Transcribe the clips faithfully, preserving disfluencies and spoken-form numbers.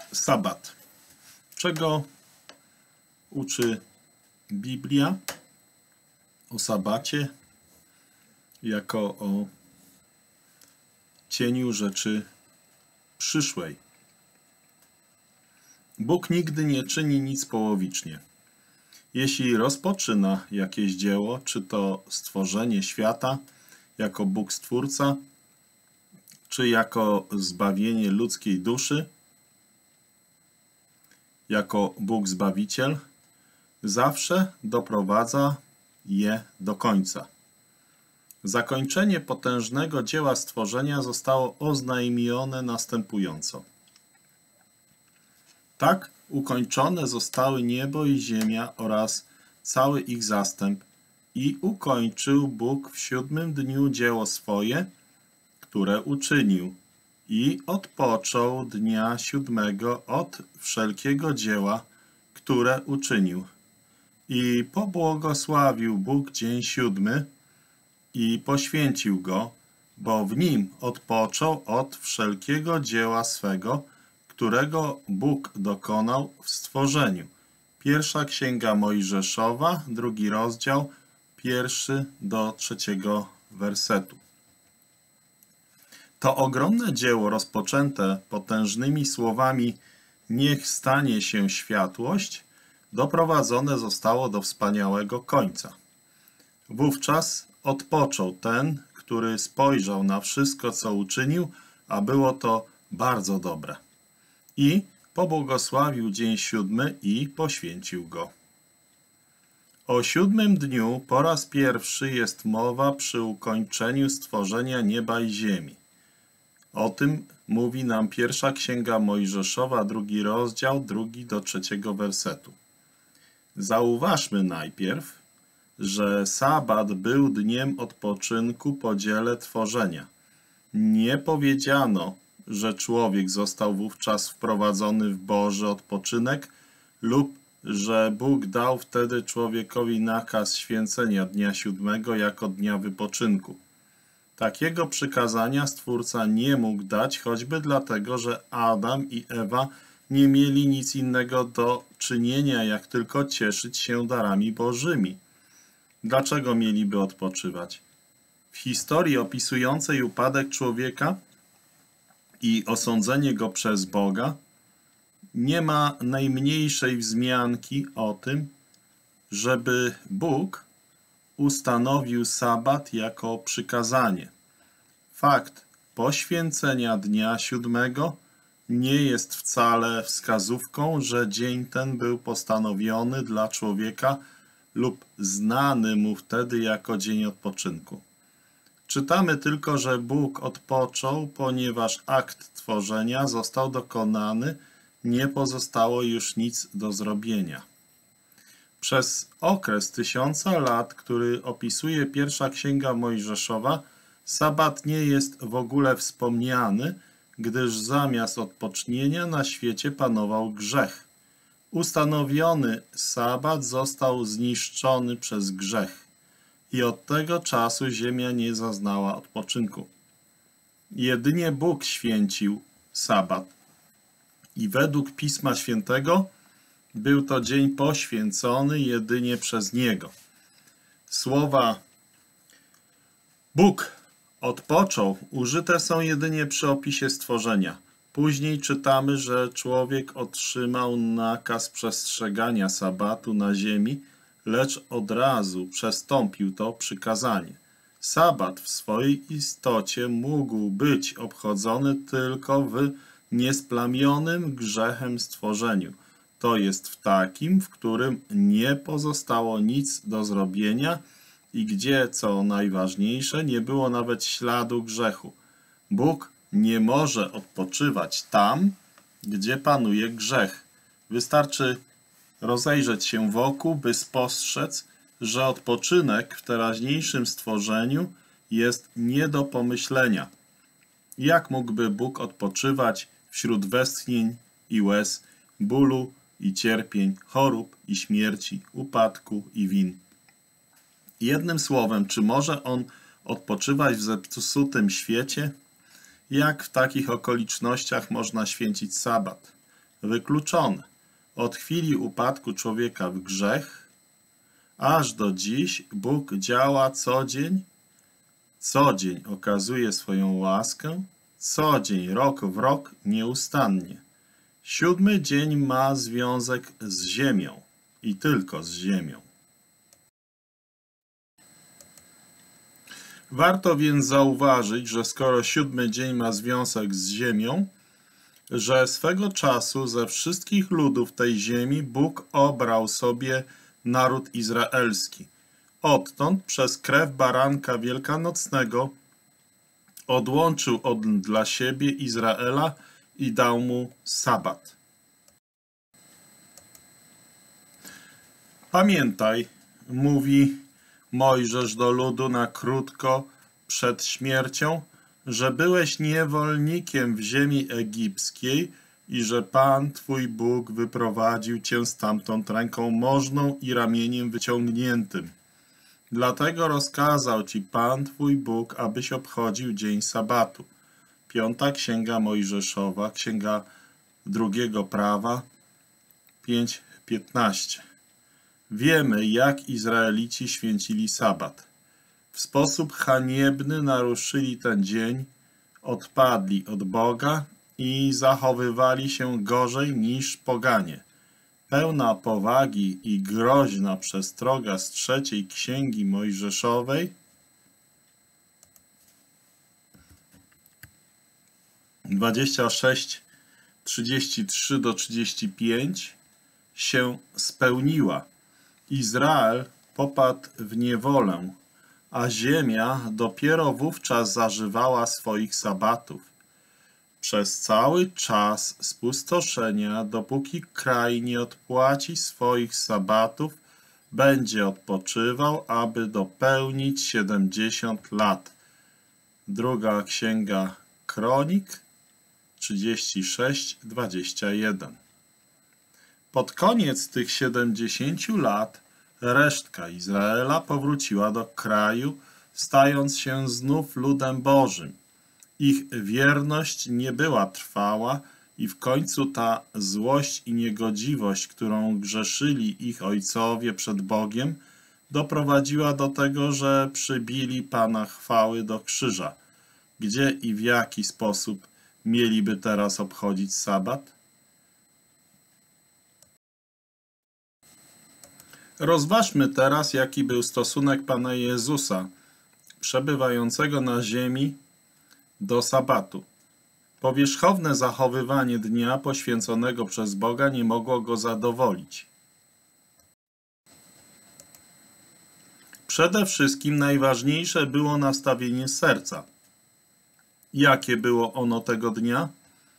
Sabat. Czego uczy Biblia o sabacie jako o cieniu rzeczy przyszłej? Bóg nigdy nie czyni nic połowicznie. Jeśli rozpoczyna jakieś dzieło, czy to stworzenie świata jako Bóg Stwórca, czy jako zbawienie ludzkiej duszy, jako Bóg Zbawiciel, zawsze doprowadza je do końca. Zakończenie potężnego dzieła stworzenia zostało oznajmione następująco. Tak ukończone zostały niebo i ziemia oraz cały ich zastęp i ukończył Bóg w siódmym dniu dzieło swoje, które uczynił, i odpoczął dnia siódmego od wszelkiego dzieła, które uczynił. I pobłogosławił Bóg dzień siódmy i poświęcił go, bo w nim odpoczął od wszelkiego dzieła swego, którego Bóg dokonał w stworzeniu. Pierwsza Księga Mojżeszowa, drugi rozdział, pierwszy do trzeciego wersetu. To ogromne dzieło rozpoczęte potężnymi słowami „Niech stanie się światłość” doprowadzone zostało do wspaniałego końca. Wówczas odpoczął ten, który spojrzał na wszystko, co uczynił, a było to bardzo dobre. I pobłogosławił dzień siódmy i poświęcił go. O siódmym dniu po raz pierwszy jest mowa przy ukończeniu stworzenia nieba i ziemi. O tym mówi nam pierwsza Księga Mojżeszowa, drugi rozdział, drugi do trzeciego wersetu. Zauważmy najpierw, że sabat był dniem odpoczynku po dziele tworzenia. Nie powiedziano, że człowiek został wówczas wprowadzony w Boży odpoczynek lub że Bóg dał wtedy człowiekowi nakaz święcenia dnia siódmego jako dnia wypoczynku. Takiego przykazania Stwórca nie mógł dać, choćby dlatego, że Adam i Ewa nie mieli nic innego do czynienia, jak tylko cieszyć się darami bożymi. Dlaczego mieliby odpoczywać? W historii opisującej upadek człowieka i osądzenie go przez Boga nie ma najmniejszej wzmianki o tym, żeby Bóg ustanowił sabat jako przykazanie. Fakt poświęcenia dnia siódmego nie jest wcale wskazówką, że dzień ten był postanowiony dla człowieka lub znany mu wtedy jako dzień odpoczynku. Czytamy tylko, że Bóg odpoczął, ponieważ akt tworzenia został dokonany, nie pozostało już nic do zrobienia. Przez okres tysiąca lat, który opisuje pierwsza Księga Mojżeszowa, sabat nie jest w ogóle wspomniany, gdyż zamiast odpocznienia na świecie panował grzech. Ustanowiony sabat został zniszczony przez grzech i od tego czasu ziemia nie zaznała odpoczynku. Jedynie Bóg święcił sabat i według Pisma Świętego był to dzień poświęcony jedynie przez Niego. Słowa Bóg odpoczął użyte są jedynie przy opisie stworzenia. Później czytamy, że człowiek otrzymał nakaz przestrzegania sabatu na ziemi, lecz od razu przestąpił to przykazanie. Sabat w swojej istocie mógł być obchodzony tylko w niesplamionym grzechem stworzeniu. To jest w takim, w którym nie pozostało nic do zrobienia i gdzie, co najważniejsze, nie było nawet śladu grzechu. Bóg nie może odpoczywać tam, gdzie panuje grzech. Wystarczy rozejrzeć się wokół, by spostrzec, że odpoczynek w teraźniejszym stworzeniu jest nie do pomyślenia. Jak mógłby Bóg odpoczywać wśród westchnień i łez, bólu i cierpień, chorób i śmierci, upadku i win? Jednym słowem, czy może On odpoczywać w zepsutym świecie? Jak w takich okolicznościach można święcić sabat? wykluczone. Od chwili upadku człowieka w grzech, aż do dziś Bóg działa co dzień, co dzień okazuje swoją łaskę, co dzień, rok w rok, nieustannie. Siódmy dzień ma związek z ziemią i tylko z ziemią. Warto więc zauważyć, że skoro siódmy dzień ma związek z ziemią, że swego czasu ze wszystkich ludów tej ziemi Bóg obrał sobie naród izraelski. Odtąd przez krew baranka wielkanocnego odłączył od dla siebie Izraela i dał mu sabat. Pamiętaj, mówi Mojżesz do ludu na krótko przed śmiercią, że byłeś niewolnikiem w ziemi egipskiej i że Pan Twój Bóg wyprowadził Cię stamtąd ręką możną i ramieniem wyciągniętym. Dlatego rozkazał Ci Pan Twój Bóg, abyś obchodził dzień sabatu. Piąta Księga Mojżeszowa, Księga Drugiego Prawa, pięć piętnaście. Wiemy, jak Izraelici święcili sabat. W sposób haniebny naruszyli ten dzień, odpadli od Boga i zachowywali się gorzej niż poganie. Pełna powagi i groźna przestroga z trzeciej Księgi Mojżeszowej dwadzieścia sześć, trzydzieści trzy do trzydziestu pięciu się spełniła. Izrael popadł w niewolę, a ziemia dopiero wówczas zażywała swoich sabatów. Przez cały czas spustoszenia, dopóki kraj nie odpłaci swoich sabatów, będzie odpoczywał, aby dopełnić siedemdziesiąt lat. Druga Księga Kronik trzydzieści sześć, dwadzieścia jeden. Pod koniec tych siedemdziesięciu lat resztka Izraela powróciła do kraju, stając się znów ludem Bożym. Ich wierność nie była trwała i w końcu ta złość i niegodziwość, którą grzeszyli ich ojcowie przed Bogiem, doprowadziła do tego, że przybili Pana chwały do krzyża. Gdzie i w jaki sposób mieliby teraz obchodzić sabat? Rozważmy teraz, jaki był stosunek Pana Jezusa, przebywającego na ziemi, do sabatu. Powierzchowne zachowywanie dnia poświęconego przez Boga nie mogło go zadowolić. Przede wszystkim najważniejsze było nastawienie serca. Jakie było ono tego dnia?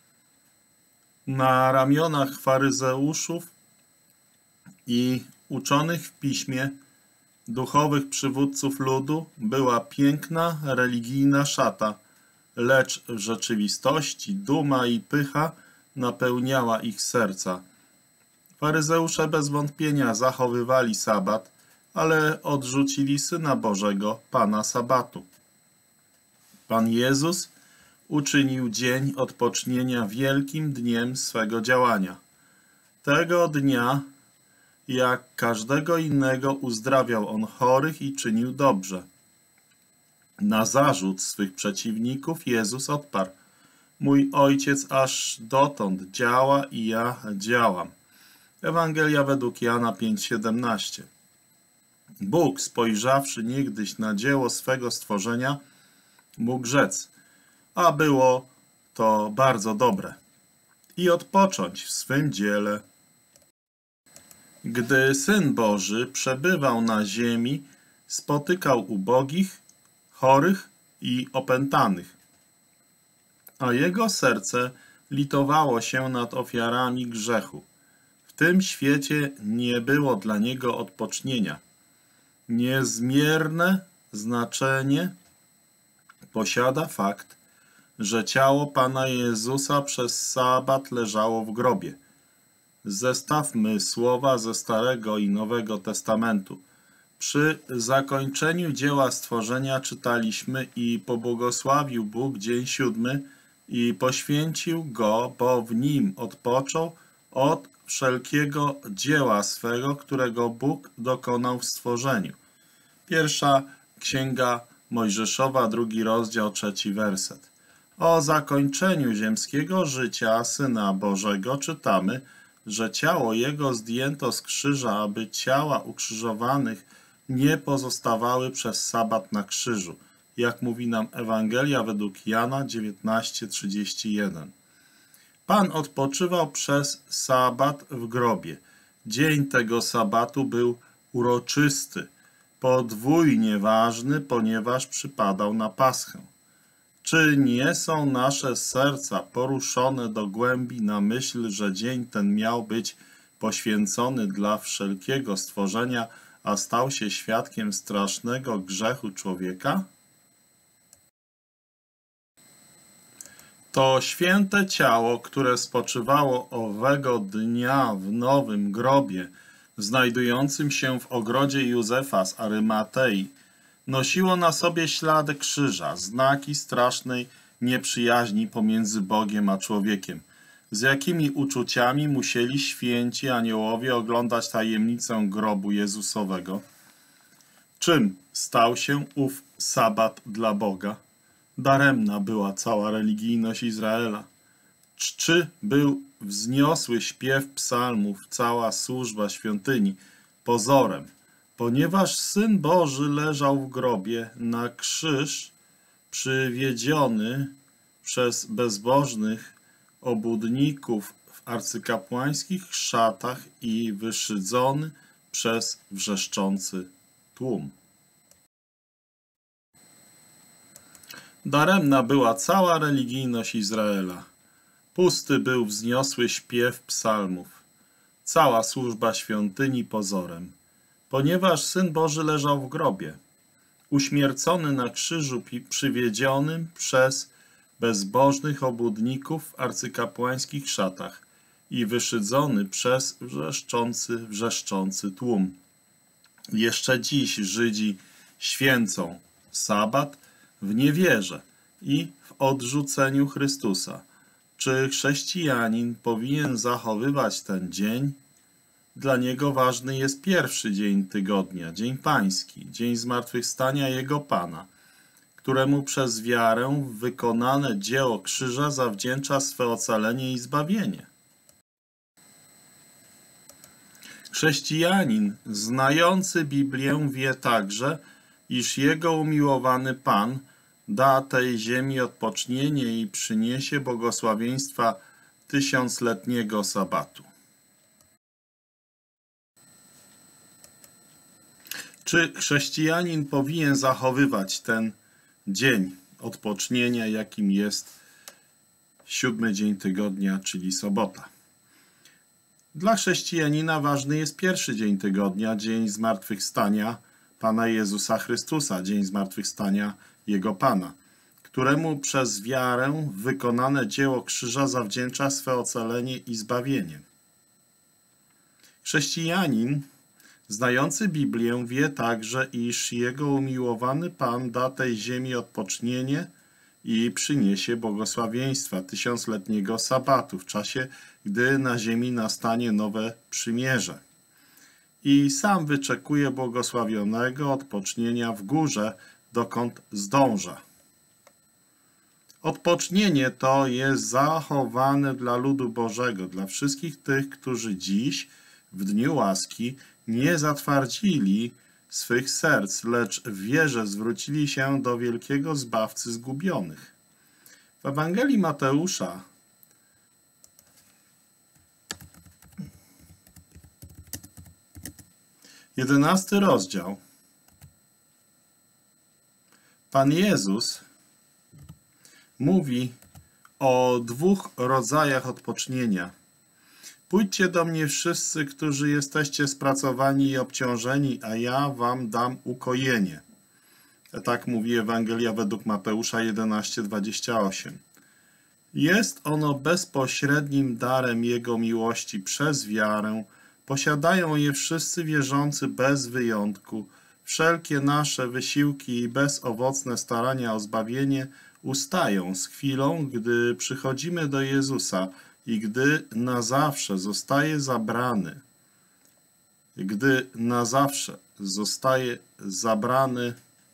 Na ramionach faryzeuszów i uczonych w piśmie duchowych przywódców ludu była piękna, religijna szata, lecz w rzeczywistości duma i pycha napełniała ich serca. Faryzeusze bez wątpienia zachowywali sabat, ale odrzucili Syna Bożego, Pana sabatu. Pan Jezus uczynił dzień odpocznienia wielkim dniem swego działania. Tego dnia, jak każdego innego, uzdrawiał On chorych i czynił dobrze. Na zarzut swych przeciwników Jezus odparł: mój Ojciec aż dotąd działa i ja działam. Ewangelia według Jana pięć siedemnaście. Bóg, spojrzawszy niegdyś na dzieło swego stworzenia, mógł rzec: a było to bardzo dobre, i odpocząć w swym dziele. Gdy Syn Boży przebywał na ziemi, spotykał ubogich, chorych i opętanych, a Jego serce litowało się nad ofiarami grzechu. W tym świecie nie było dla Niego odpocznienia. Niezmierne znaczenie posiada fakt, że ciało Pana Jezusa przez sabat leżało w grobie. Zestawmy słowa ze Starego i Nowego Testamentu. Przy zakończeniu dzieła stworzenia czytaliśmy: i pobłogosławił Bóg dzień siódmy i poświęcił go, bo w nim odpoczął od wszelkiego dzieła swego, którego Bóg dokonał w stworzeniu. Pierwsza Księga Mojżeszowa, drugi rozdział, trzeci werset. O zakończeniu ziemskiego życia Syna Bożego czytamy, że ciało Jego zdjęto z krzyża, aby ciała ukrzyżowanych nie pozostawały przez sabat na krzyżu, jak mówi nam Ewangelia według Jana dziewiętnaście trzydzieści jeden. Pan odpoczywał przez sabat w grobie. Dzień tego sabatu był uroczysty, podwójnie ważny, ponieważ przypadał na Paschę. Czy nie są nasze serca poruszone do głębi na myśl, że dzień ten miał być poświęcony dla wszelkiego stworzenia, a stał się świadkiem strasznego grzechu człowieka? To święte ciało, które spoczywało owego dnia w nowym grobie, znajdującym się w ogrodzie Józefa z Arymatei, nosiło na sobie ślady krzyża, znaki strasznej nieprzyjaźni pomiędzy Bogiem a człowiekiem. Z jakimi uczuciami musieli święci aniołowie oglądać tajemnicę grobu Jezusowego? Czym stał się ów sabat dla Boga? Daremna była cała religijność Izraela. Czczy był wzniosły śpiew psalmów, cała służba świątyni pozorem, ponieważ Syn Boży leżał w grobie, na krzyż przywiedziony przez bezbożnych obłudników w arcykapłańskich szatach i wyszydzony przez wrzeszczący tłum. Daremna była cała religijność Izraela. Pusty był wzniosły śpiew psalmów, cała służba świątyni pozorem, ponieważ Syn Boży leżał w grobie, uśmiercony na krzyżu przywiedzionym przez bezbożnych obłudników w arcykapłańskich szatach i wyszydzony przez wrzeszczący, wrzeszczący tłum. Jeszcze dziś Żydzi święcą sabat w niewierze i w odrzuceniu Chrystusa. Czy chrześcijanin powinien zachowywać ten dzień? Dla niego ważny jest pierwszy dzień tygodnia, dzień pański, dzień zmartwychwstania Jego Pana, któremu przez wiarę w wykonane dzieło krzyża zawdzięcza swe ocalenie i zbawienie. Chrześcijanin znający Biblię wie także, iż Jego umiłowany Pan da tej ziemi odpocznienie i przyniesie błogosławieństwa tysiącletniego sabatu. Czy chrześcijanin powinien zachowywać ten dzień odpocznienia, jakim jest siódmy dzień tygodnia, czyli sobota? Dla chrześcijanina ważny jest pierwszy dzień tygodnia, dzień zmartwychwstania Pana Jezusa Chrystusa, dzień zmartwychwstania Jego Pana, któremu przez wiarę w wykonane dzieło krzyża zawdzięcza swe ocalenie i zbawienie. Chrześcijanin znający Biblię wie także, iż Jego umiłowany Pan da tej ziemi odpocznienie i przyniesie błogosławieństwa tysiącletniego sabatu w czasie, gdy na ziemi nastanie nowe przymierze. I sam wyczekuje błogosławionego odpocznienia w górze, dokąd zdąża. Odpocznienie to jest zachowane dla ludu Bożego, dla wszystkich tych, którzy dziś, w dniu łaski, nie zatwardzili swych serc, lecz w wierze zwrócili się do wielkiego Zbawcy zgubionych. W Ewangelii Mateusza jedenasty rozdział Pan Jezus mówi o dwóch rodzajach odpocznienia. Pójdźcie do mnie wszyscy, którzy jesteście spracowani i obciążeni, a ja wam dam ukojenie. Tak mówi Ewangelia według Mateusza jedenaście dwadzieścia osiem. Jest ono bezpośrednim darem Jego miłości przez wiarę. Posiadają je wszyscy wierzący bez wyjątku. Wszelkie nasze wysiłki i bezowocne starania o zbawienie ustają z chwilą, gdy przychodzimy do Jezusa i gdy na zawsze zostaje zabrany, gdy na zawsze zostaje zabrany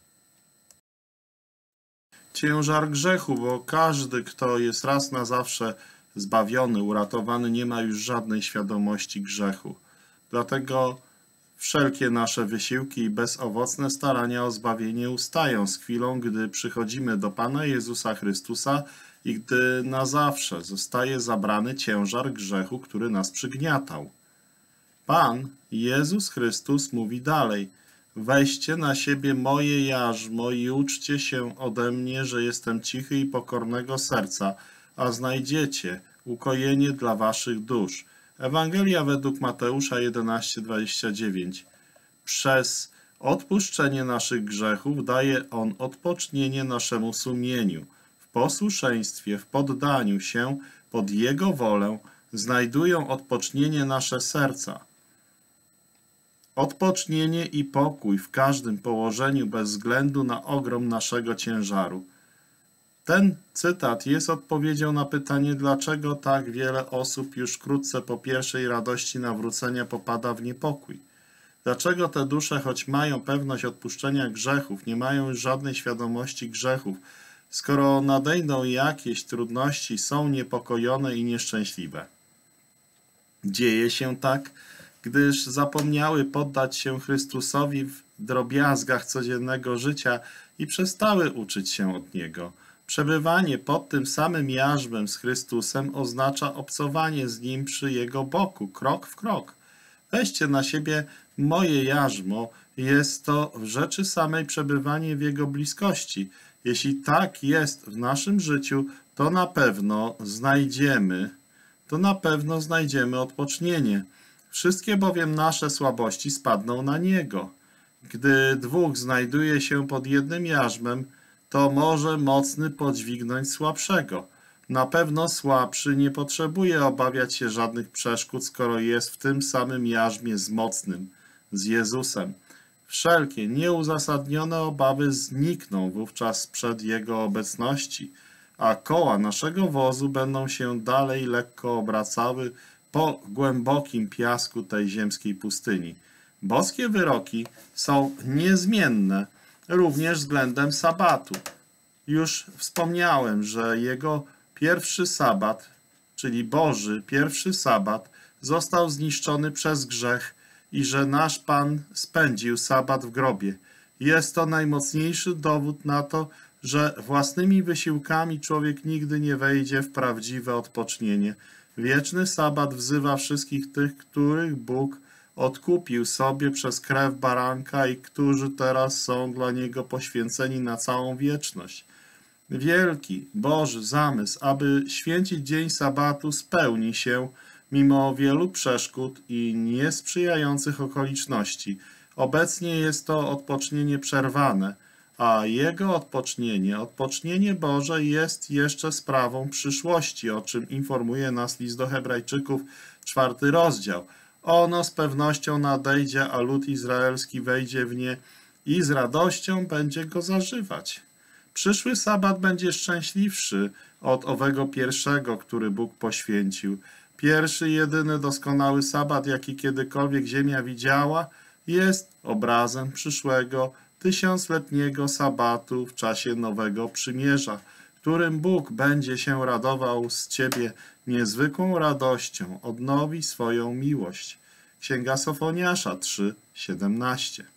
ciężar grzechu, bo każdy, kto jest raz na zawsze zbawiony, uratowany, nie ma już żadnej świadomości grzechu. Dlatego wszelkie nasze wysiłki i bezowocne starania o zbawienie ustają z chwilą, gdy przychodzimy do Pana Jezusa Chrystusa i gdy na zawsze zostaje zabrany ciężar grzechu, który nas przygniatał. Pan Jezus Chrystus mówi dalej: weźcie na siebie moje jarzmo i uczcie się ode mnie, że jestem cichy i pokornego serca, a znajdziecie ukojenie dla waszych dusz. Ewangelia według Mateusza jedenaście, dwadzieścia dziewięć. Przez odpuszczenie naszych grzechów daje On odpocznienie naszemu sumieniu. W posłuszeństwie, w poddaniu się pod Jego wolę znajdują odpocznienie nasze serca. Odpocznienie i pokój w każdym położeniu bez względu na ogrom naszego ciężaru. Ten cytat jest odpowiedzią na pytanie, dlaczego tak wiele osób już wkrótce po pierwszej radości nawrócenia popada w niepokój. Dlaczego te dusze, choć mają pewność odpuszczenia grzechów, nie mają już żadnej świadomości grzechów, skoro nadejdą jakieś trudności, są niepokojone i nieszczęśliwe. Dzieje się tak, gdyż zapomniały poddać się Chrystusowi w drobiazgach codziennego życia i przestały uczyć się od Niego. Przebywanie pod tym samym jarzmem z Chrystusem oznacza obcowanie z Nim przy Jego boku, krok w krok. Weźcie na siebie moje jarzmo, jest to w rzeczy samej przebywanie w Jego bliskości. Jeśli tak jest w naszym życiu, to na pewno znajdziemy, to na pewno znajdziemy odpocznienie. Wszystkie bowiem nasze słabości spadną na Niego. Gdy dwóch znajduje się pod jednym jarzmem, to może mocny podźwignąć słabszego. Na pewno słabszy nie potrzebuje obawiać się żadnych przeszkód, skoro jest w tym samym jarzmie z mocnym, z Jezusem. Wszelkie nieuzasadnione obawy znikną wówczas przed Jego obecności, a koła naszego wozu będą się dalej lekko obracały po głębokim piasku tej ziemskiej pustyni. Boskie wyroki są niezmienne również względem sabatu. Już wspomniałem, że Jego pierwszy sabat, czyli Boży pierwszy sabat, został zniszczony przez grzech i że nasz Pan spędził sabat w grobie. Jest to najmocniejszy dowód na to, że własnymi wysiłkami człowiek nigdy nie wejdzie w prawdziwe odpocznienie. Wieczny sabat wzywa wszystkich tych, których Bóg odkupił sobie przez krew baranka i którzy teraz są dla Niego poświęceni na całą wieczność. Wielki Boży zamysł, aby święcić dzień sabatu, spełni się mimo wielu przeszkód i niesprzyjających okoliczności. Obecnie jest to odpocznienie przerwane, a Jego odpocznienie, odpocznienie Boże jest jeszcze sprawą przyszłości, o czym informuje nas list do Hebrajczyków, czwarty rozdział. Ono z pewnością nadejdzie, a lud izraelski wejdzie w nie i z radością będzie go zażywać. Przyszły sabat będzie szczęśliwszy od owego pierwszego, który Bóg poświęcił. Pierwszy, jedyny doskonały sabat, jaki kiedykolwiek ziemia widziała, jest obrazem przyszłego, tysiącletniego sabatu w czasie Nowego Przymierza, którym Bóg będzie się radował z Ciebie niezwykłą radością, odnowi swoją miłość. Księga Sofoniasza trzy, siedemnaście.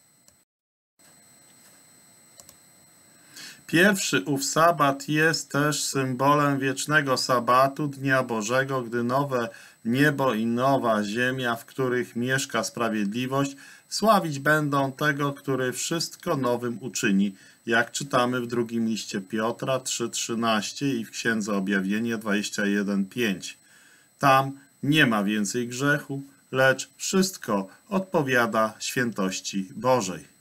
Pierwszy ów sabat jest też symbolem wiecznego sabatu, Dnia Bożego, gdy nowe niebo i nowa ziemia, w których mieszka sprawiedliwość, sławić będą tego, który wszystko nowym uczyni, jak czytamy w drugim liście Piotra trzy, trzynaście i w Księdze Objawienia dwadzieścia jeden, pięć. Tam nie ma więcej grzechu, lecz wszystko odpowiada świętości Bożej.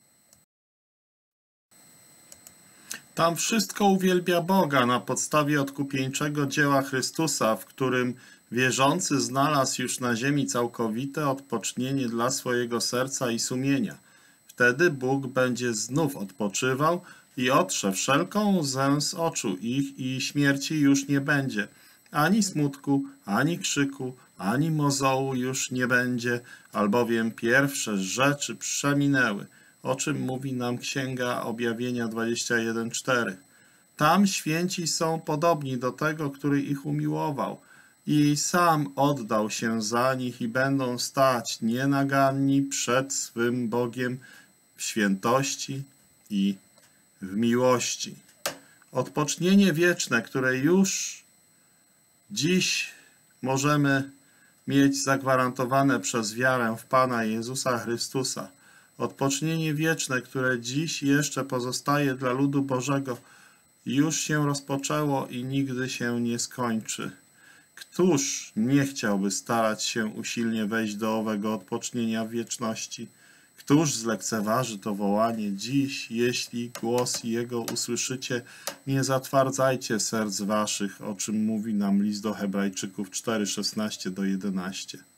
Tam wszystko uwielbia Boga na podstawie odkupieńczego dzieła Chrystusa, w którym wierzący znalazł już na ziemi całkowite odpocznienie dla swojego serca i sumienia. Wtedy Bóg będzie znów odpoczywał i otrze wszelką łzę z oczu ich i śmierci już nie będzie. Ani smutku, ani krzyku, ani mozołu już nie będzie, albowiem pierwsze rzeczy przeminęły, o czym mówi nam Księga Objawienia dwadzieścia jeden cztery. Tam święci są podobni do tego, który ich umiłował i sam oddał się za nich i będą stać nienaganni przed swym Bogiem w świętości i w miłości. Odpocznienie wieczne, które już dziś możemy mieć zagwarantowane przez wiarę w Pana Jezusa Chrystusa. Odpocznienie wieczne, które dziś jeszcze pozostaje dla ludu Bożego, już się rozpoczęło i nigdy się nie skończy. Któż nie chciałby starać się usilnie wejść do owego odpocznienia w wieczności? Któż zlekceważy to wołanie dziś, jeśli głos Jego usłyszycie, nie zatwardzajcie serc waszych, o czym mówi nam list do Hebrajczyków cztery, szesnaście do jedenastu.